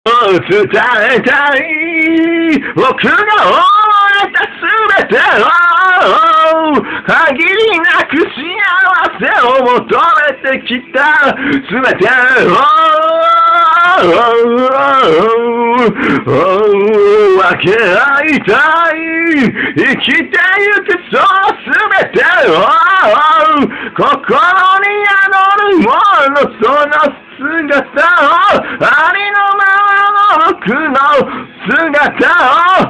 伝えたい僕が思えたすべてを限りなく幸せを求めてきたすべてを分け合いたい生きてゆくそのすべてを心に宿るものその姿をありのままの僕の姿を